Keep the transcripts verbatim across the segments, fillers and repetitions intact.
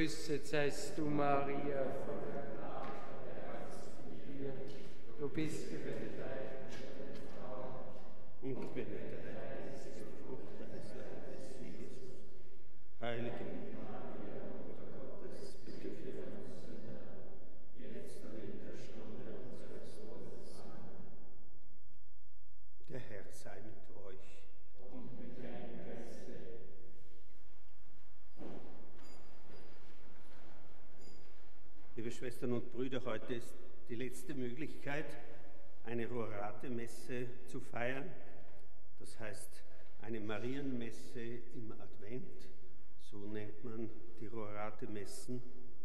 Gegrüßet seist du, Maria, voll der Gnade, der Herr ist mit dir. Du bist gebenedeit unter den Frauen und gebenedeit ist die Frucht deines Leibes, Jesus. Heilige Maria, Mutter Gottes, bitte für uns Sünder, jetzt und in der Stunde unseres Todes. Amen. Der Herr sei mit euch. Und mit deinem Geiste. Liebe Schwestern und Brüder, heute ist die letzte Möglichkeit, eine Rorate-Messe zu feiern. Das heißt, eine Marienmesse im Advent, so nennt man die Rorate-Messen.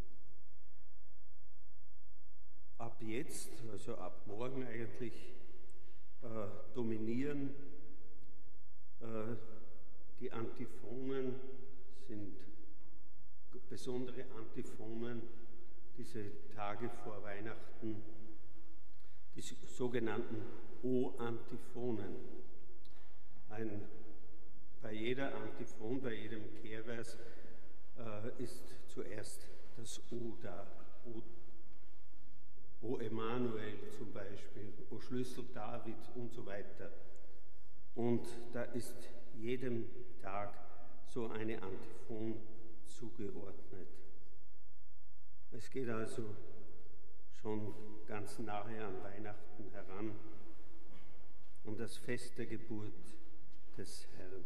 Ab jetzt, also ab morgen eigentlich, äh, dominieren äh, die Antiphonen, sind besondere Antiphonen, diese Tage vor Weihnachten, die sogenannten O-Antiphonen. Ein, bei jeder Antiphon, bei jedem Kehrvers äh, ist zuerst das O da. O, o Emanuel zum Beispiel, O Schlüssel David und so weiter. Und da ist jedem Tag so eine Antiphon zugeordnet. Es geht also schon ganz nahe an Weihnachten heran und das Fest der Geburt des Herrn.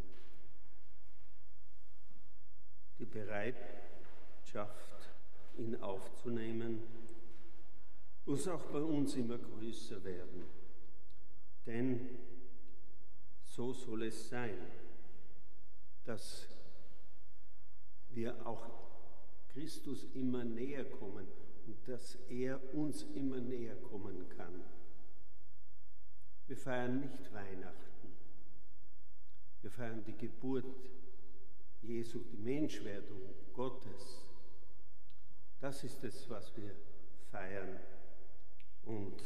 Die Bereitschaft, ihn aufzunehmen, muss auch bei uns immer größer werden. Denn so soll es sein, dass wir auch Christus immer näher kommen und dass er uns immer näher kommen kann. Wir feiern nicht Weihnachten. Wir feiern die Geburt Jesu, die Menschwerdung Gottes. Das ist es, was wir feiern. Und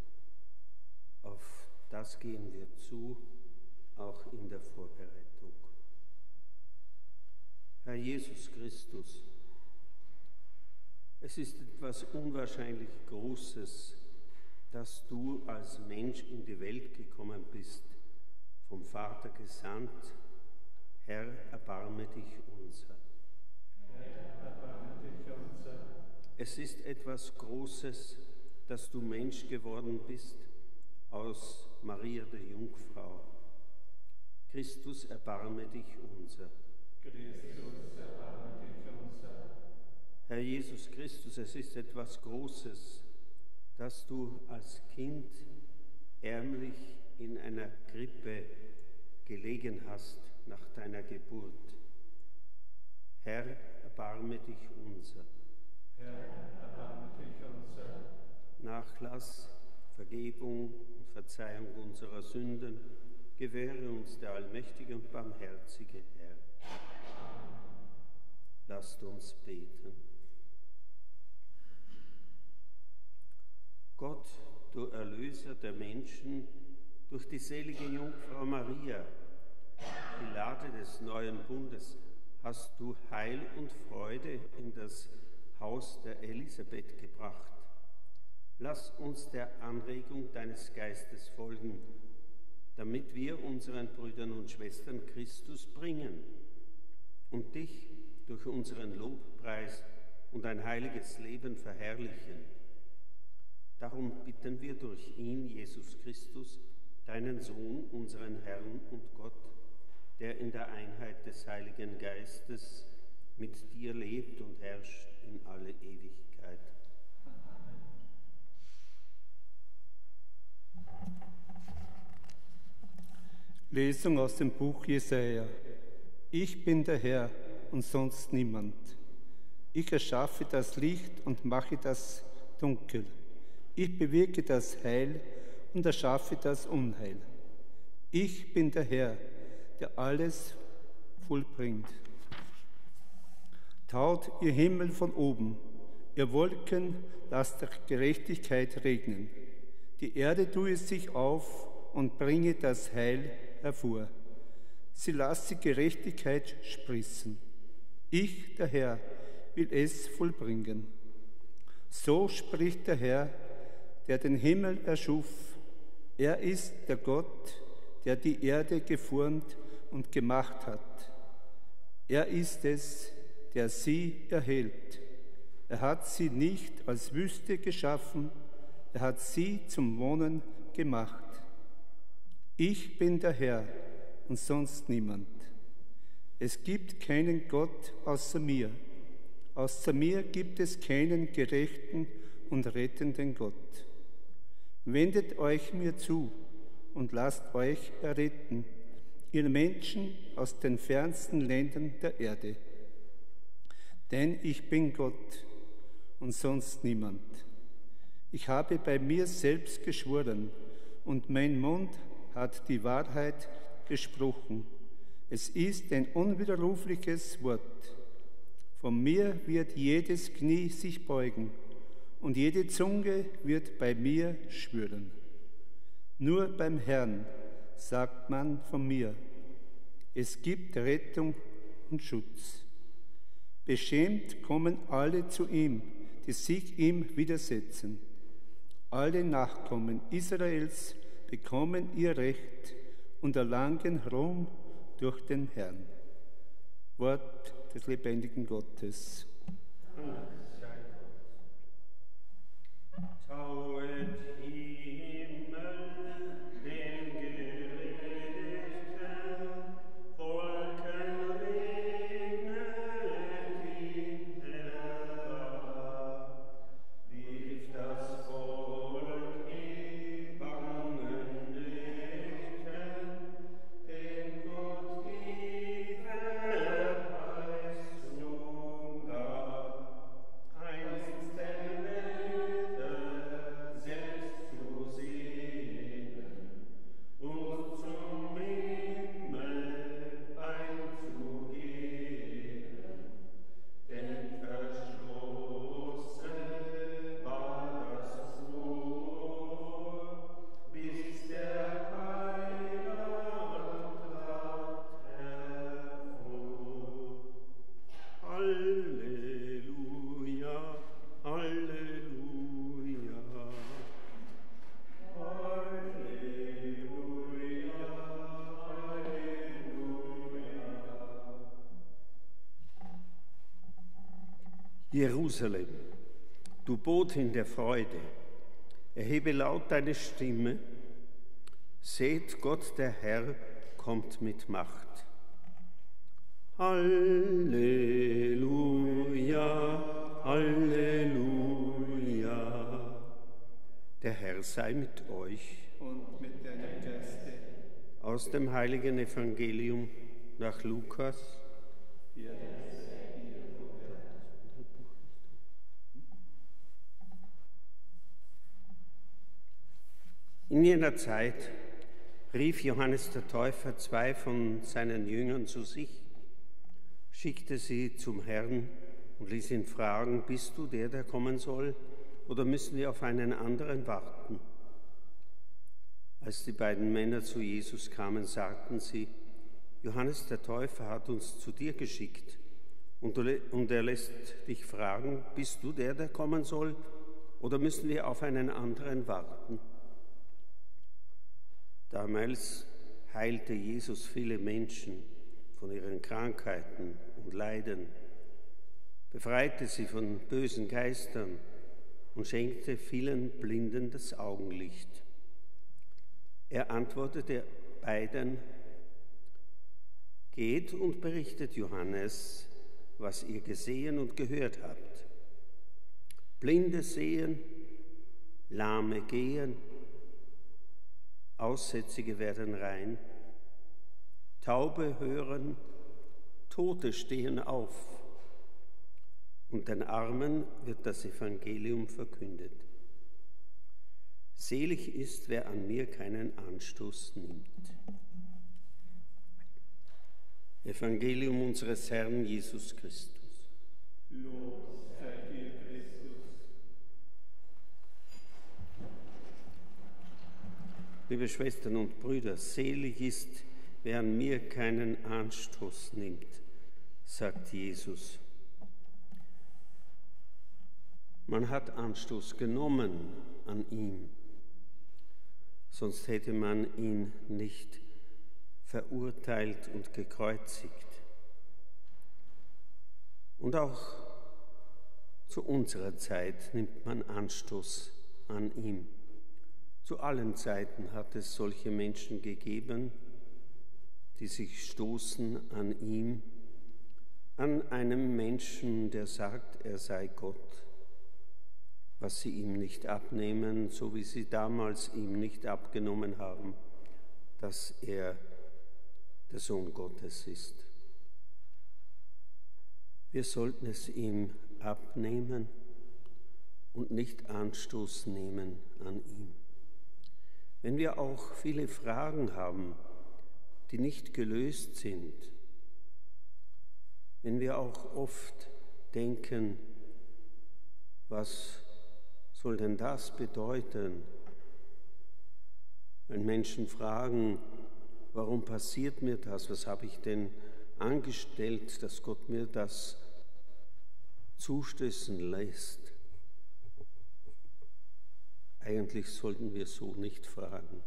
auf das gehen wir zu, auch in der Vorbereitung. Herr Jesus Christus, es ist etwas unwahrscheinlich Großes, dass du als Mensch in die Welt gekommen bist, vom Vater gesandt. Herr, erbarme dich unser. Herr, erbarme dich unser. Es ist etwas Großes, dass du Mensch geworden bist aus Maria der Jungfrau. Christus, erbarme dich unser. Christus, erbarme dich unser. Herr Jesus Christus, es ist etwas Großes, dass du als Kind ärmlich in einer Krippe gelegen hast nach deiner Geburt. Herr, erbarme dich unser. Herr, erbarme dich unser. Nachlass, Vergebung und Verzeihung unserer Sünden gewähre uns der allmächtige und barmherzige Herr. Lasst uns beten. Gott, du Erlöser der Menschen, durch die selige Jungfrau Maria, die Lade des neuen Bundes, hast du Heil und Freude in das Haus der Elisabeth gebracht. Lass uns der Anregung deines Geistes folgen, damit wir unseren Brüdern und Schwestern Christus bringen und dich durch unseren Lobpreis und ein heiliges Leben verherrlichen. Darum bitten wir durch ihn, Jesus Christus, deinen Sohn, unseren Herrn und Gott, der in der Einheit des Heiligen Geistes mit dir lebt und herrscht in alle Ewigkeit. Amen. Lesung aus dem Buch Jesaja. Ich bin der Herr und sonst niemand. Ich erschaffe das Licht und mache das Dunkel. Ich bewirke das Heil und erschaffe das Unheil. Ich bin der Herr, der alles vollbringt. Taut ihr Himmel von oben, ihr Wolken, lasst der Gerechtigkeit regnen. Die Erde tue sich auf und bringe das Heil hervor. Sie lasse Gerechtigkeit sprießen. Ich, der Herr, will es vollbringen. So spricht der Herr, der den Himmel erschuf. Er ist der Gott, der die Erde geformt und gemacht hat. Er ist es, der sie erhält. Er hat sie nicht als Wüste geschaffen, er hat sie zum Wohnen gemacht. Ich bin der Herr und sonst niemand. Es gibt keinen Gott außer mir. Außer mir gibt es keinen gerechten und rettenden Gott. Wendet euch mir zu und lasst euch erretten, ihr Menschen aus den fernsten Ländern der Erde. Denn ich bin Gott und sonst niemand. Ich habe bei mir selbst geschworen und mein Mund hat die Wahrheit gesprochen. Es ist ein unwiderrufliches Wort. Von mir wird jedes Knie sich beugen und jede Zunge wird bei mir schwören. Nur beim Herrn sagt man von mir, es gibt Rettung und Schutz. Beschämt kommen alle zu ihm, die sich ihm widersetzen. Alle Nachkommen Israels bekommen ihr Recht und erlangen Ruhm durch den Herrn. Wort des lebendigen Gottes. Tauet Himmel, den Gerechten, Wolken regnet im Herr. Rief das Volk in bangen Nächten, dem Gott die Verheißung gab. Einst der Welt selbst zu sehen und zum Himmel einzugehen, denn verschlossen war das Tor, bis der Heiland trat hervor. Halleluja, Halleluja. Halleluja, Halleluja. Jerusalem, du Botin der Freude, erhebe laut deine Stimme. Seht, Gott der Herr kommt mit Macht. Halleluja, Halleluja. Der Herr sei mit euch. Und mit deinem Geiste. Aus dem heiligen Evangelium nach Lukas. In jener Zeit rief Johannes der Täufer zwei von seinen Jüngern zu sich, schickte sie zum Herrn und ließ ihn fragen, bist du der, der kommen soll, oder müssen wir auf einen anderen warten? Als die beiden Männer zu Jesus kamen, sagten sie, Johannes der Täufer hat uns zu dir geschickt und er lässt dich fragen, bist du der, der kommen soll, oder müssen wir auf einen anderen warten? Damals heilte Jesus viele Menschen von ihren Krankheiten und Leiden, befreite sie von bösen Geistern und schenkte vielen Blinden das Augenlicht. Er antwortete beiden, geht und berichtet Johannes, was ihr gesehen und gehört habt. Blinde sehen, Lahme gehen, Aussätzige werden rein, Taube hören, Tote stehen auf und den Armen wird das Evangelium verkündet. Selig ist, wer an mir keinen Anstoß nimmt. Evangelium unseres Herrn Jesus Christus. Lob sei dir, Christus. Liebe Schwestern und Brüder, selig ist, wer an mir keinen Anstoß nimmt, sagt Jesus. Man hat Anstoß genommen an ihm, sonst hätte man ihn nicht verurteilt und gekreuzigt. Und auch zu unserer Zeit nimmt man Anstoß an ihm. Zu allen Zeiten hat es solche Menschen gegeben, die sich stoßen an ihm, an einem Menschen, der sagt, er sei Gott, was sie ihm nicht abnehmen, so wie sie damals ihm nicht abgenommen haben, dass er der Sohn Gottes ist. Wir sollten es ihm abnehmen und nicht Anstoß nehmen an ihm. Wenn wir auch viele Fragen haben, die nicht gelöst sind, wenn wir auch oft denken, was soll denn das bedeuten? Wenn Menschen fragen, warum passiert mir das? Was habe ich denn angestellt, dass Gott mir das zustößen lässt? Eigentlich sollten wir so nicht fragen.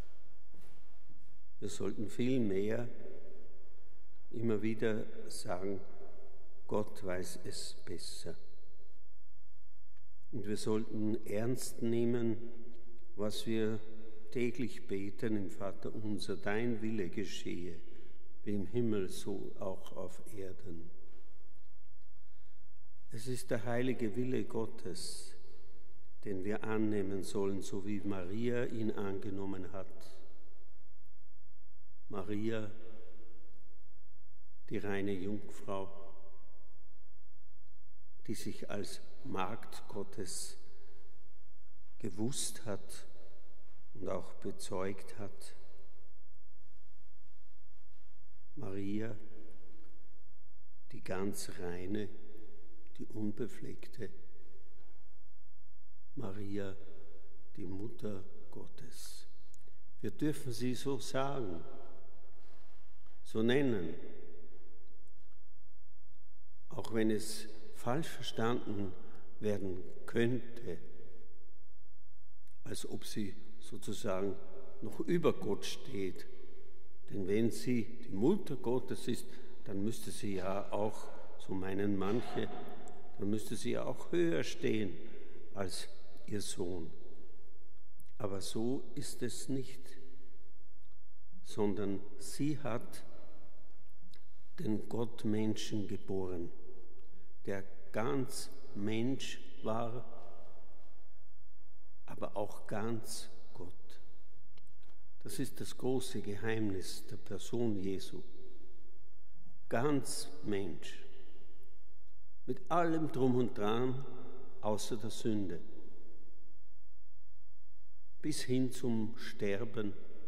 Wir sollten vielmehr immer wieder sagen, Gott weiß es besser. Und wir sollten ernst nehmen, was wir täglich beten im Vater unser, dein Wille geschehe, wie im Himmel, so auch auf Erden. Es ist der heilige Wille Gottes, den wir annehmen sollen, so wie Maria ihn angenommen hat. Maria, die reine Jungfrau, die sich als Magd Gottes gewusst hat und auch bezeugt hat. Maria, die ganz reine, die unbefleckte. Maria, die Mutter Gottes. Wir dürfen sie so sagen, so nennen, auch wenn es falsch verstanden werden könnte, als ob sie sozusagen noch über Gott steht. Denn wenn sie die Mutter Gottes ist, dann müsste sie ja auch, so meinen manche, dann müsste sie ja auch höher stehen als ihr Sohn. Aber so ist es nicht, sondern sie hat den Gottmenschen geboren, der ganz Mensch war, aber auch ganz Gott. Das ist das große Geheimnis der Person Jesu. Ganz Mensch, mit allem Drum und Dran, außer der Sünde, bis hin zum Sterben,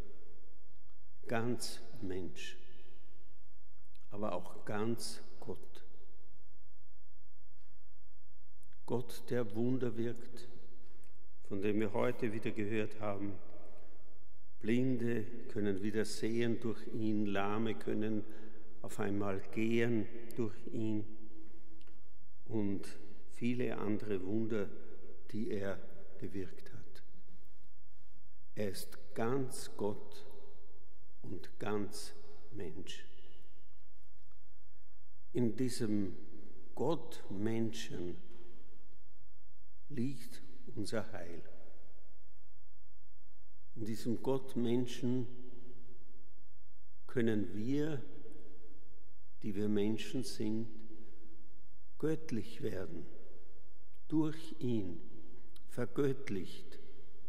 ganz Mensch, aber auch ganz Gott. Gott, der Wunder wirkt, von dem wir heute wieder gehört haben. Blinde können wieder sehen durch ihn, Lahme können auf einmal gehen durch ihn und viele andere Wunder, die er gewirkt hat. Er ist ganz Gott und ganz Mensch. In diesem Gottmenschen liegt unser Heil. In diesem Gottmenschen können wir, die wir Menschen sind, göttlich werden, durch ihn vergöttlicht.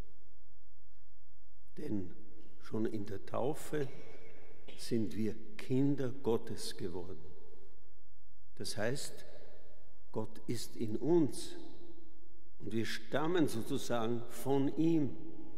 Denn schon in der Taufe sind wir Kinder Gottes geworden. Das heißt, Gott ist in uns und wir stammen sozusagen von ihm.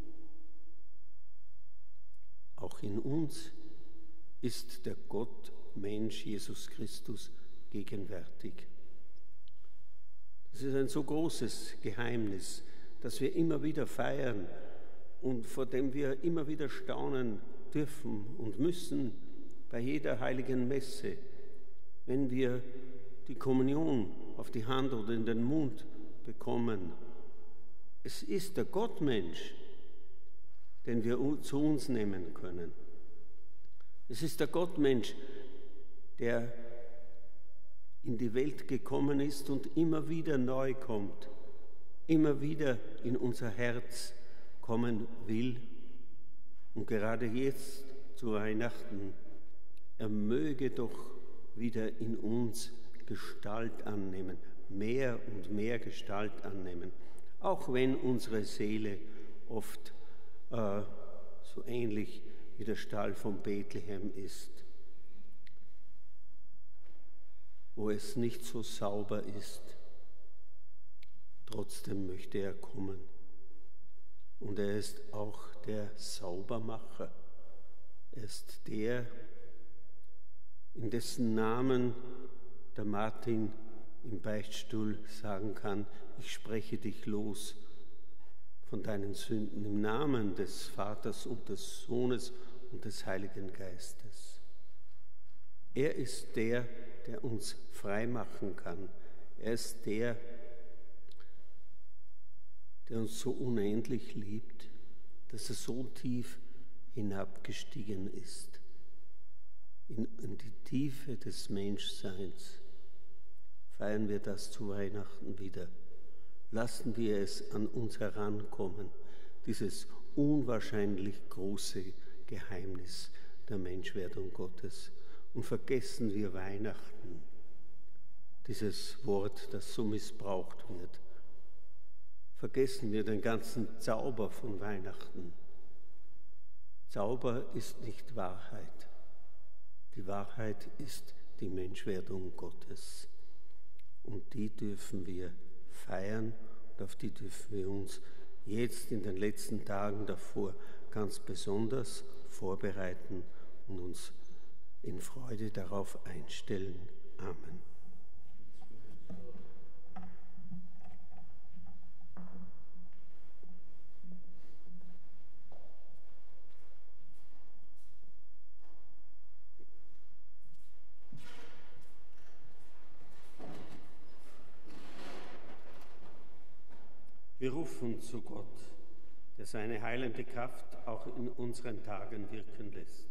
Auch in uns ist der Gottmensch Jesus Christus gegenwärtig. Das ist ein so großes Geheimnis, das wir immer wieder feiern und vor dem wir immer wieder staunen dürfen und müssen bei jeder heiligen Messe, wenn wir die Kommunion auf die Hand oder in den Mund bekommen. Es ist der Gottmensch, den wir zu uns nehmen können. Es ist der Gottmensch, der in die Welt gekommen ist und immer wieder neu kommt, immer wieder in unser Herz kommen will. Und gerade jetzt zu Weihnachten, er möge doch wieder in uns Gestalt annehmen, mehr und mehr Gestalt annehmen, auch wenn unsere Seele oft äh, so ähnlich wie der Stall von Bethlehem ist, wo es nicht so sauber ist. Trotzdem möchte er kommen. Und er ist auch der Saubermacher. Er ist der, in dessen Namen der Martin im Beichtstuhl sagen kann, ich spreche dich los von deinen Sünden im Namen des Vaters und des Sohnes und des Heiligen Geistes. Er ist der, der uns frei machen kann. Er ist der, der uns so unendlich liebt, dass er so tief hinabgestiegen ist in, in die Tiefe des Menschseins. Feiern wir das zu Weihnachten wieder. Lassen wir es an uns herankommen, dieses unwahrscheinlich große Geheimnis der Menschwerdung Gottes. Und vergessen wir Weihnachten, dieses Wort, das so missbraucht wird. Vergessen wir den ganzen Zauber von Weihnachten. Zauber ist nicht Wahrheit. Die Wahrheit ist die Menschwerdung Gottes. Und die dürfen wir feiern und auf die dürfen wir uns jetzt in den letzten Tagen davor ganz besonders vorbereiten und uns in Freude darauf einstellen. Amen. Wir rufen zu Gott, der seine heilende Kraft auch in unseren Tagen wirken lässt.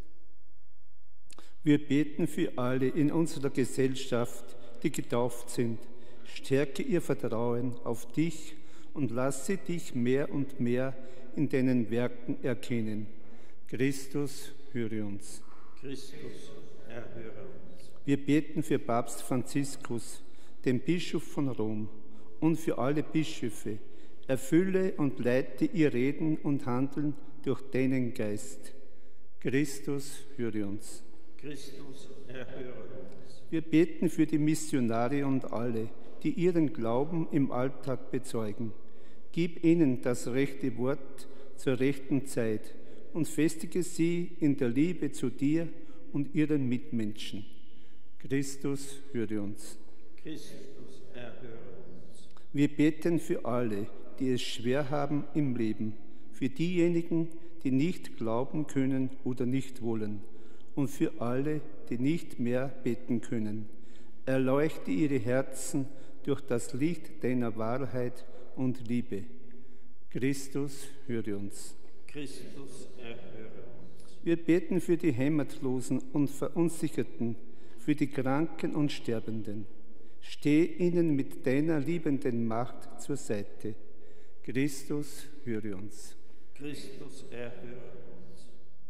Wir beten für alle in unserer Gesellschaft, die getauft sind. Stärke ihr Vertrauen auf dich und lasse dich mehr und mehr in deinen Werken erkennen. Christus, höre uns. Christus, erhöre uns. Wir beten für Papst Franziskus, den Bischof von Rom, und für alle Bischöfe. Erfülle und leite ihr Reden und Handeln durch deinen Geist. Christus, höre uns. Christus, erhöre uns. Wir beten für die Missionare und alle, die ihren Glauben im Alltag bezeugen. Gib ihnen das rechte Wort zur rechten Zeit und festige sie in der Liebe zu dir und ihren Mitmenschen. Christus, höre uns. Christus, erhöre uns. Wir beten für alle, die es schwer haben im Leben, für diejenigen, die nicht glauben können oder nicht wollen, und für alle, die nicht mehr beten können. Erleuchte ihre Herzen durch das Licht deiner Wahrheit und Liebe. Christus, höre uns. Christus, erhöre uns. Wir beten für die Heimatlosen und Verunsicherten, für die Kranken und Sterbenden. Steh ihnen mit deiner liebenden Macht zur Seite. Christus, höre uns. Christus, erhöre uns.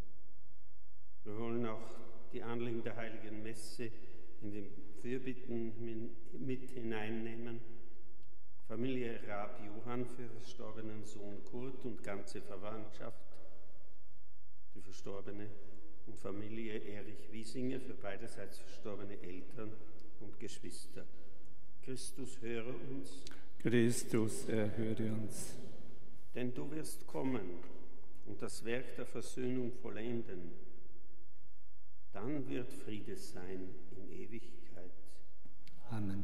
Wir wollen auch die Anliegen der Heiligen Messe in den Fürbitten mit hineinnehmen. Familie Raab Johann für verstorbenen Sohn Kurt und ganze Verwandtschaft, die Verstorbene, und Familie Erich Wiesinger für beiderseits verstorbene Eltern und Geschwister. Christus, höre uns. Christus, erhöre uns. Denn du wirst kommen und das Werk der Versöhnung vollenden. Dann wird Friede sein in Ewigkeit. Amen.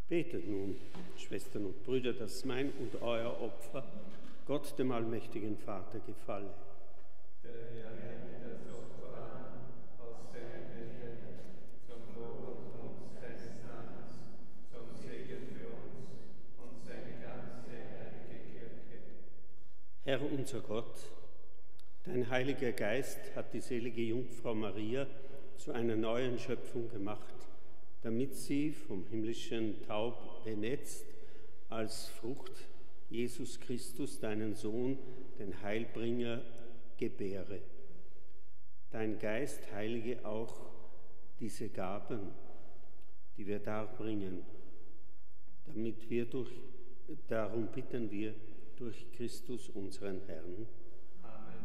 Betet nun, Schwestern und Brüder, dass mein und euer Opfer Gott, dem allmächtigen Vater, gefalle. Der Herr nehme das Opfer an, aus seinem Willen, zum Lob und seines Namens, zum Segen für uns und seine ganze heilige Kirche. Herr unser Gott, dein Heiliger Geist hat die selige Jungfrau Maria zu einer neuen Schöpfung gemacht, damit sie vom himmlischen Taub benetzt als Frucht Jesus Christus, deinen Sohn, den Heilbringer, gebäre. Dein Geist heilige auch diese Gaben, die wir darbringen, damit wir durch, darum bitten wir durch Christus unseren Herrn. Amen.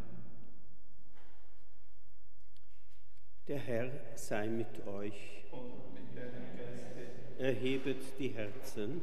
Der Herr sei mit euch. Und mit deinem Geiste. Erhebet die Herzen.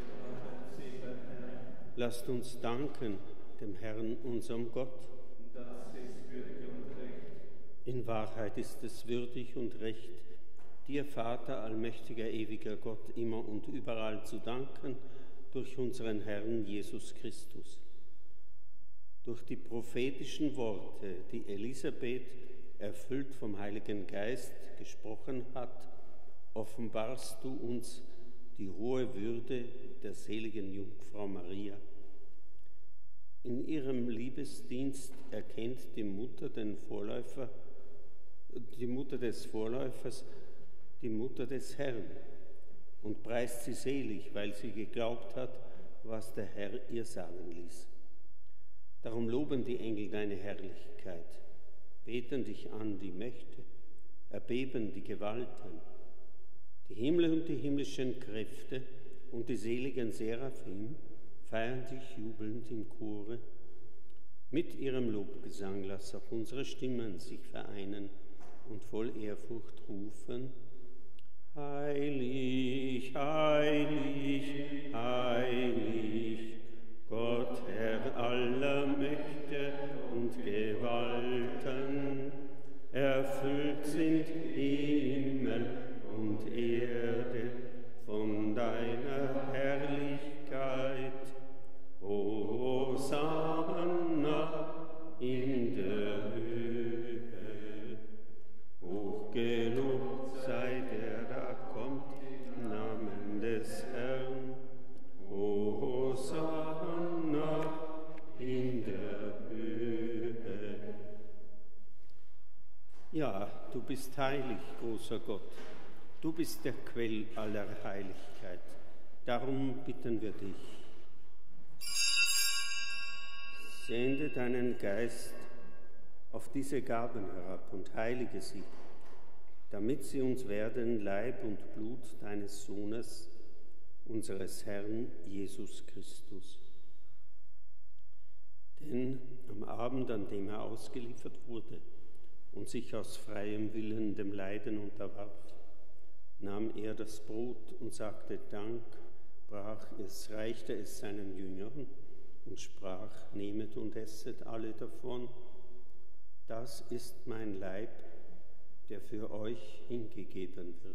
Lasst uns danken dem Herrn, unserem Gott. Das ist würdig und recht. In Wahrheit ist es würdig und recht, dir, Vater, allmächtiger, ewiger Gott, immer und überall zu danken, durch unseren Herrn Jesus Christus. Durch die prophetischen Worte, die Elisabeth, erfüllt vom Heiligen Geist, gesprochen hat, offenbarst du uns die hohe Würde der seligen Jungfrau Maria. In ihrem Liebesdienst erkennt die Mutter den Vorläufer, die Mutter des Vorläufers, die Mutter des Herrn und preist sie selig, weil sie geglaubt hat, was der Herr ihr sagen ließ. Darum loben die Engel deine Herrlichkeit, beten dich an die Mächte, erbeben die Gewalten. Die Himmel und die himmlischen Kräfte und die seligen Seraphim feiern dich jubelnd im Chore. Mit ihrem Lobgesang lass auch unsere Stimmen sich vereinen und voll Ehrfurcht rufen: Heilig, heilig, heilig, Gott, Herr aller Mächte und Gewalten, erfüllt sind Himmel und Erde von deiner Herrlichkeit. Hosanna in der Höhe. Hochgelobt sei der, da kommt im Namen des Herrn. Hosanna in der Höhe. Ja, du bist heilig, großer Gott. Du bist der Quell aller Heiligkeit. Darum bitten wir dich. Sende deinen Geist auf diese Gaben herab und heilige sie, damit sie uns werden Leib und Blut deines Sohnes, unseres Herrn Jesus Christus. Denn am Abend, an dem er ausgeliefert wurde und sich aus freiem Willen dem Leiden unterwarf, nahm er das Brot und sagte Dank, brach es, reichte es seinen Jüngern und sprach: Nehmet und esset alle davon. Das ist mein Leib, der für euch hingegeben wird.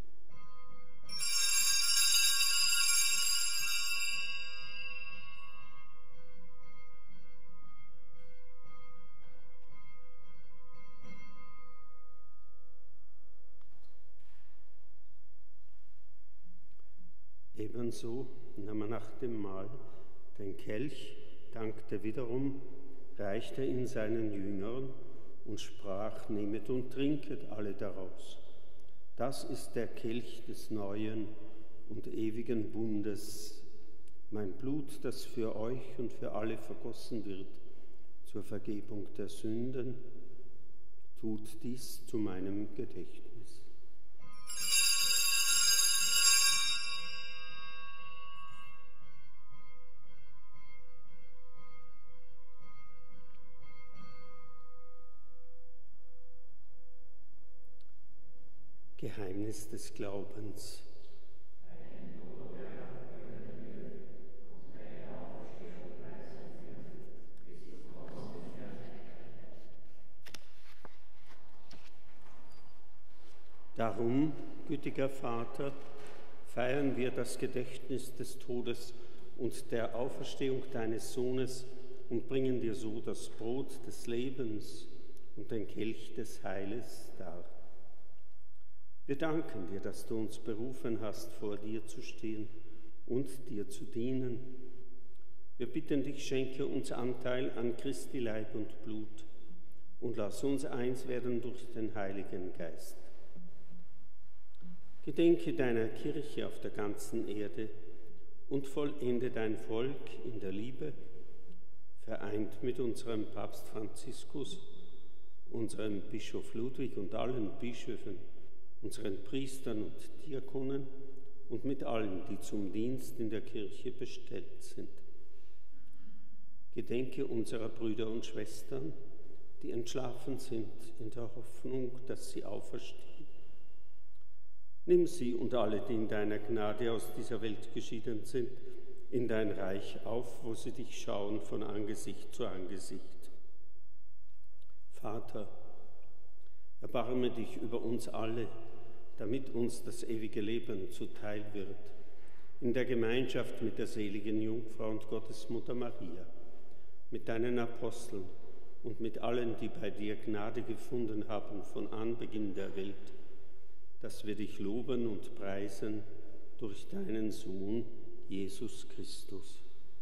Ebenso nahm er nach dem Mahl den Kelch, dankte wiederum, reichte ihn seinen Jüngern und sprach: Nehmet und trinket alle daraus. Das ist der Kelch des neuen und ewigen Bundes, mein Blut, das für euch und für alle vergossen wird zur Vergebung der Sünden. Tut dies zu meinem Gedächtnis. Geheimnis des Glaubens. Darum, gütiger Vater, feiern wir das Gedächtnis des Todes und der Auferstehung deines Sohnes und bringen dir so das Brot des Lebens und den Kelch des Heiles dar. Wir danken dir, dass du uns berufen hast, vor dir zu stehen und dir zu dienen. Wir bitten dich, schenke uns Anteil an Christi Leib und Blut und lass uns eins werden durch den Heiligen Geist. Gedenke deiner Kirche auf der ganzen Erde und vollende dein Volk in der Liebe, vereint mit unserem Papst Franziskus, unserem Bischof Ludwig und allen Bischöfen, unseren Priestern und Diakonen und mit allen, die zum Dienst in der Kirche bestellt sind. Gedenke unserer Brüder und Schwestern, die entschlafen sind, in der Hoffnung, dass sie auferstehen. Nimm sie und alle, die in deiner Gnade aus dieser Welt geschieden sind, in dein Reich auf, wo sie dich schauen von Angesicht zu Angesicht. Vater, erbarme dich über uns alle, damit uns das ewige Leben zuteil wird, in der Gemeinschaft mit der seligen Jungfrau und Gottesmutter Maria, mit deinen Aposteln und mit allen, die bei dir Gnade gefunden haben von Anbeginn der Welt, dass wir dich loben und preisen durch deinen Sohn, Jesus Christus.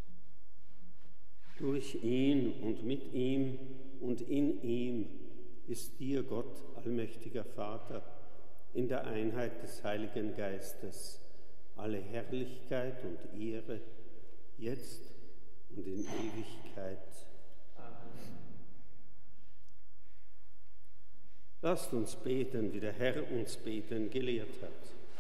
Durch ihn und mit ihm und in ihm ist dir, Gott, allmächtiger Vater, in der Einheit des Heiligen Geistes, alle Herrlichkeit und Ehre, jetzt und in Ewigkeit. Amen. Lasst uns beten, wie der Herr uns beten gelehrt hat.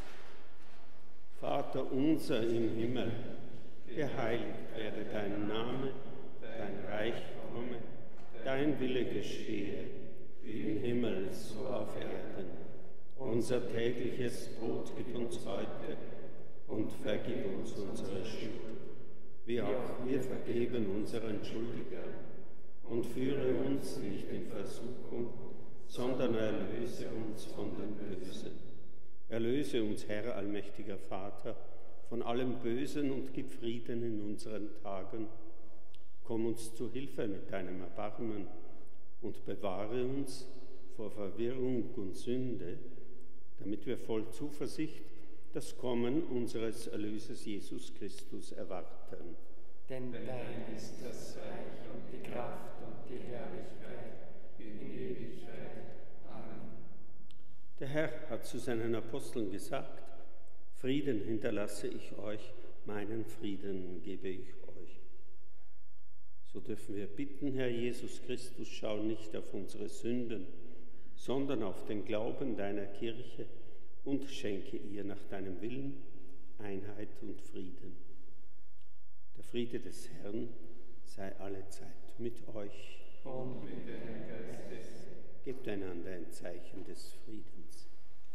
Vater unser im Himmel, geheiligt werde dein Name, dein Reich komme, dein Wille geschehe, wie im Himmel so auf Erden. Unser tägliches Brot gib uns heute und vergib uns unsere Schuld, wie auch wir vergeben unseren Schuldigern. Und führe uns nicht in Versuchung, sondern erlöse uns von dem Bösen. Erlöse uns, Herr, allmächtiger Vater, von allem Bösen und gib Frieden in unseren Tagen. Komm uns zu Hilfe mit deinem Erbarmen und bewahre uns vor Verwirrung und Sünde, damit wir voll Zuversicht das Kommen unseres Erlösers Jesus Christus erwarten. Denn dein ist das Reich und die Kraft und die Herrlichkeit in Ewigkeit. Amen. Der Herr hat zu seinen Aposteln gesagt: Frieden hinterlasse ich euch, meinen Frieden gebe ich euch. So dürfen wir bitten, Herr Jesus Christus, schau nicht auf unsere Sünden, sondern auf den Glauben deiner Kirche und schenke ihr nach deinem Willen Einheit und Frieden. Der Friede des Herrn sei allezeit mit euch. Und mit deinem Geiste. Gebt einander ein Zeichen des Friedens.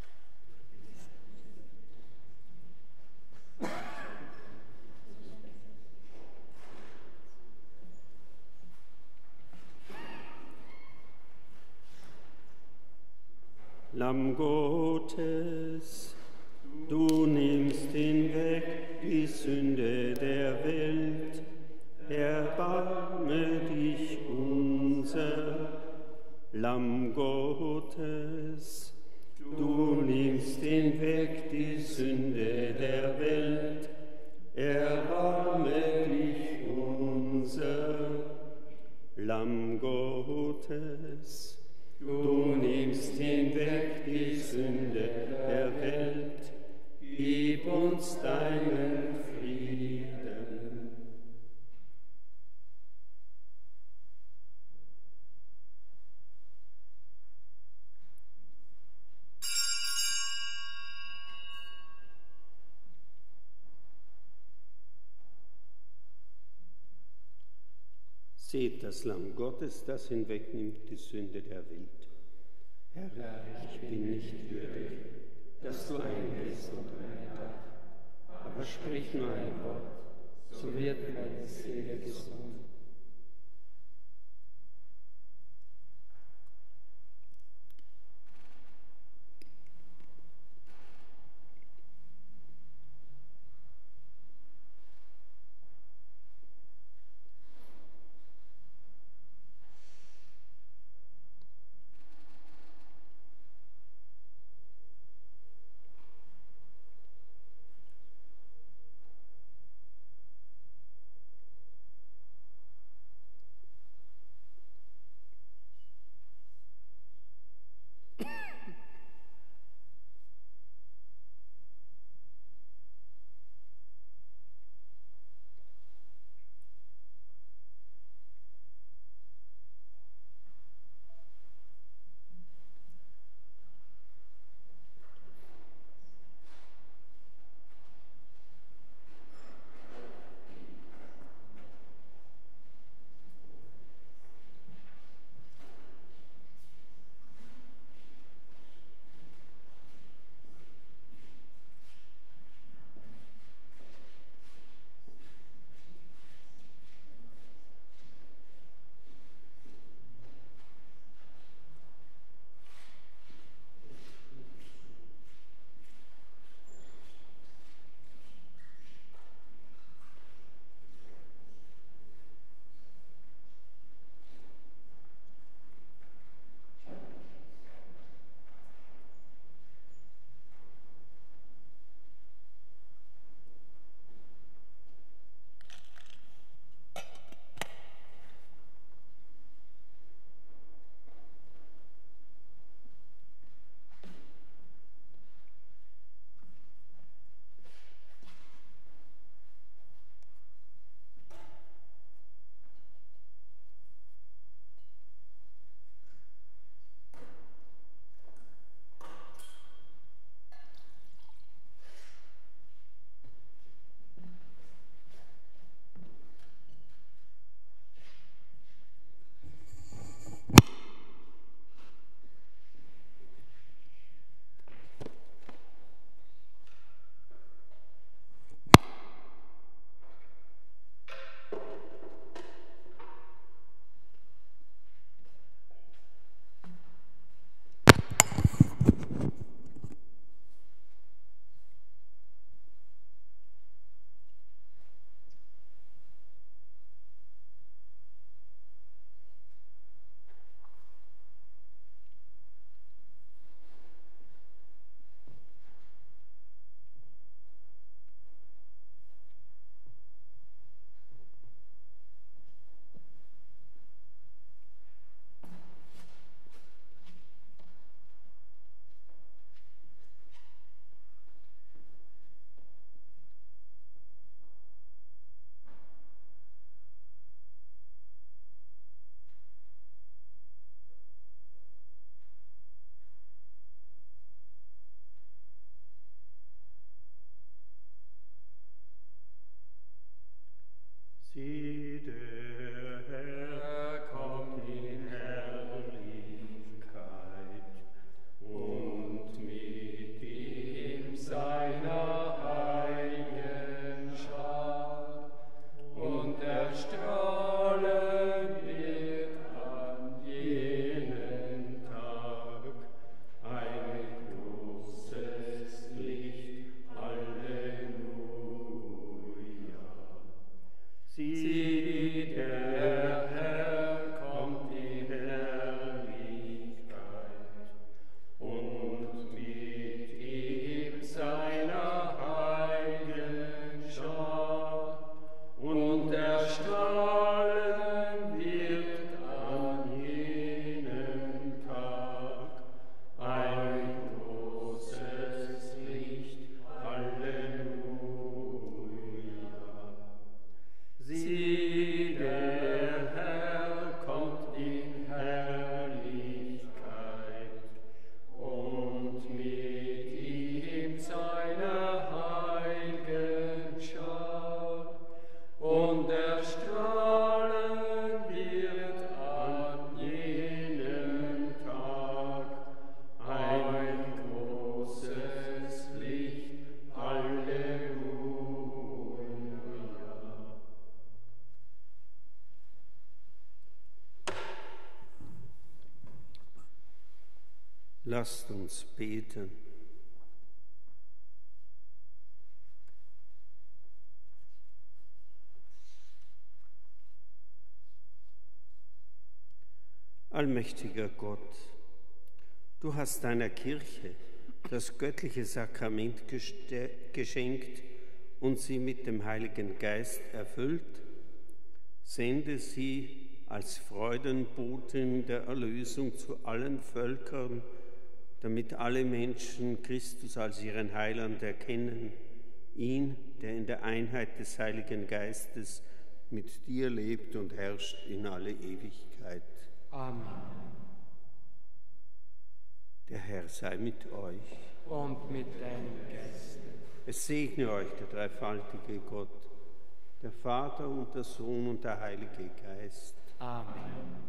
Lamm Gottes, du nimmst hinweg die Sünde der Welt, erbarme dich unser. Lamm Gottes, du nimmst hinweg die Sünde der Welt, erbarme dich unser. Lamm Gottes, du nimmst hinweg die Sünde der Welt, gib uns deinen Frieden. Seht das Lamm Gottes, das hinwegnimmt die Sünde der Welt. Herr, ich bin nicht würdig, dass du eingehst unter mein Dach, aber sprich nur ein Wort, so wird meine Seele gesund. Lasst uns beten. Allmächtiger Gott, du hast deiner Kirche das göttliche Sakrament geschenkt und sie mit dem Heiligen Geist erfüllt. Sende sie als Freudenbotin der Erlösung zu allen Völkern, damit alle Menschen Christus als ihren Heiland erkennen, ihn, der in der Einheit des Heiligen Geistes mit dir lebt und herrscht in alle Ewigkeit. Amen. Der Herr sei mit euch. Und mit deinem Geist. Es segne euch der dreifaltige Gott, der Vater und der Sohn und der Heilige Geist. Amen.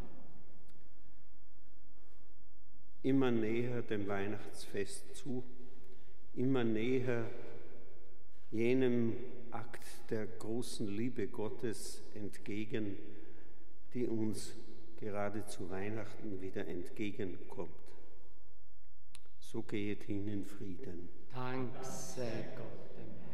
Immer näher dem Weihnachtsfest zu, immer näher jenem Akt der großen Liebe Gottes entgegen, die uns gerade zu Weihnachten wieder entgegenkommt. So gehet hin in Frieden. Dank sei Gott dem Herrn.